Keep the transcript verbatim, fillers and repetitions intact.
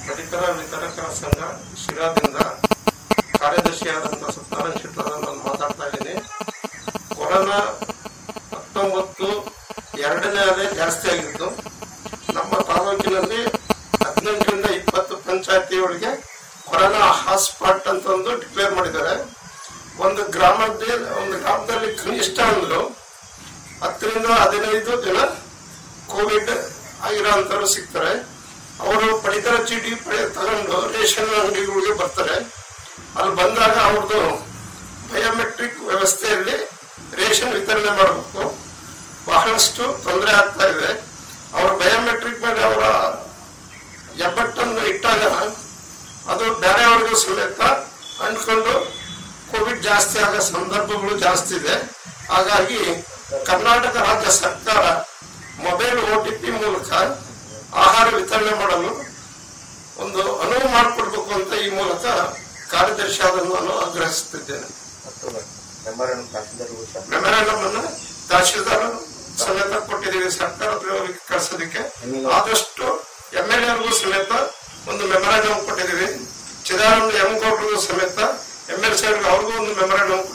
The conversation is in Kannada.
ಪಡಿತರ ವಿತರಕರ ಸಂಘ ಶಿರಾದಿಂದ ಕಾರ್ಯದರ್ಶಿಯಾದಂತಹ ಸತ್ಯನಾರಾಯಣ ಶೆಟ್ಟರ್ ನಾನು ಮಾತಾಡ್ತಾ ಇದ್ದೀನಿ. ಕೊರೋನಾ ಹತ್ತೊಂಬತ್ತು ಎರಡನೇ ಅಲೆ ಜಾಸ್ತಿ ಆಗಿತ್ತು. ನಮ್ಮ ತಾಲೂಕಿನಲ್ಲಿ ಹದಿನೆಂಟರಿಂದ ಇಪ್ಪತ್ತು ಪಂಚಾಯತಿಗಳಿಗೆ ಕೊರೋನಾ ಹಾಟ್ಸ್ಪಾಟ್ ಅಂತ ಒಂದು ಡಿಕ್ಲೇರ್ ಮಾಡಿದ್ದಾರೆ. ಒಂದು ಗ್ರಾಮದಲ್ಲಿ ಒಂದು ಗ್ರಾಮದಲ್ಲಿ ಕನಿಷ್ಠ ಅಂದ್ರು ಹತ್ತರಿಂದ ಹದಿನೈದು ಜನ ಕೋವಿಡ್ ಆಗಿರೋಂಥವ್ರು ಸಿಗ್ತಾರೆ. ಅವರು ಪಡಿತರ ಚೀಟಿ ತಗೊಂಡು ರೇಷನ್ ಅಂಗಡಿಗಳಿಗೆ ಬರ್ತಾರೆ. ಅಲ್ಲಿ ಬಂದಾಗ ಅವ್ರದ್ದು ಬಯೋಮೆಟ್ರಿಕ್ ವ್ಯವಸ್ಥೆಯಲ್ಲಿ ರೇಷನ್ ವಿತರಣೆ ಮಾಡಬೇಕು. ಬಹಳಷ್ಟು ತೊಂದರೆ ಆಗ್ತಾ ಇದೆ. ಅವರ ಬಯೋಮೆಟ್ರಿಕ್ ಮೇಲೆ ಅವರ ಹೆಬ್ಬಟ್ಟನ್ನು ಇಟ್ಟಾಗ ಅದು ಬೇರೆಯವ್ರಿಗೂ ಸಮೇತ ಅಂಟ್ಕೊಂಡು ಕೋವಿಡ್ ಜಾಸ್ತಿ ಆಗೋ ಸಂದರ್ಭಗಳು ಜಾಸ್ತಿ ಇದೆ. ಹಾಗಾಗಿ ಕರ್ನಾಟಕ ರಾಜ್ಯ ಸರ್ಕಾರ ಮೊಬೈಲ್ ಒ ಟಿ ಪಿ ಮೂಲಕ ಆಹಾರ ವಿತರಣೆ ಮಾಡಲು ಒಂದು ಅನುವು ಮಾಡಿಕೊಡ್ಬೇಕು ಅಂತ ಈ ಮೂಲಕ ಕಾರ್ಯದರ್ಶಿ ಆದನ್ನು ನಾನು ಆಗ್ರಹಿಸುತ್ತಿದ್ದೇನೆ. ಮೆಮೊರಾಂಡಮ್ ಅನ್ನು ತಹಶೀಲ್ದಾರ್ ಸಮೇತ ಕೊಟ್ಟಿದ್ದೀವಿ ಸರ್ಕಾರದ ಕಳಿಸೋದಕ್ಕೆ. ಆದಷ್ಟು ಎಂ ಎಲ್ ಎರ್ಗೂ ಸಮೇತ ಒಂದು ಮೆಮೊರಾಂಡಮ್ ಕೊಟ್ಟಿದ್ದೀವಿ. ಚಿದಾನಂದ ಎಂ ಗೌಡ್ರಿಗೂ ಸಮೇತ ಎಂ ಎಲ್ ಸಿ ಅವ್ರಿಗೂ ಒಂದು ಮೆಮೊರಾಂಡಮ್